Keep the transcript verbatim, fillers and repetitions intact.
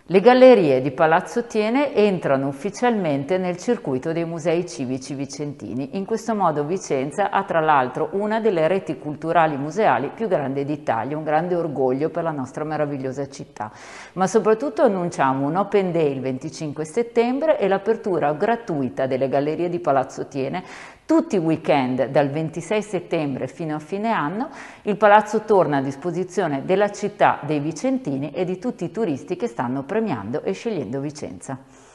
Le gallerie di Palazzo Thiene entrano ufficialmente nel circuito dei musei civici vicentini. In questo modo Vicenza ha tra l'altro una delle reti culturali museali più grandi d'Italia, un grande orgoglio per la nostra meravigliosa città. Ma soprattutto annunciamo un Open Day il venticinque settembre e l'apertura gratuita delle gallerie di Palazzo Thiene. Tutti i weekend dal ventisei settembre fino a fine anno il palazzo torna a disposizione della città, dei vicentini e di tutti i turisti che stanno premiando e scegliendo Vicenza.